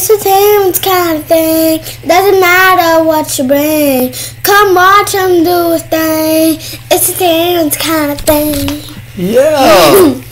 It's a Terrence kind of thing. Doesn't matter what you bring. Come watch him do his thing. It's a Terrence kind of thing. Yeah.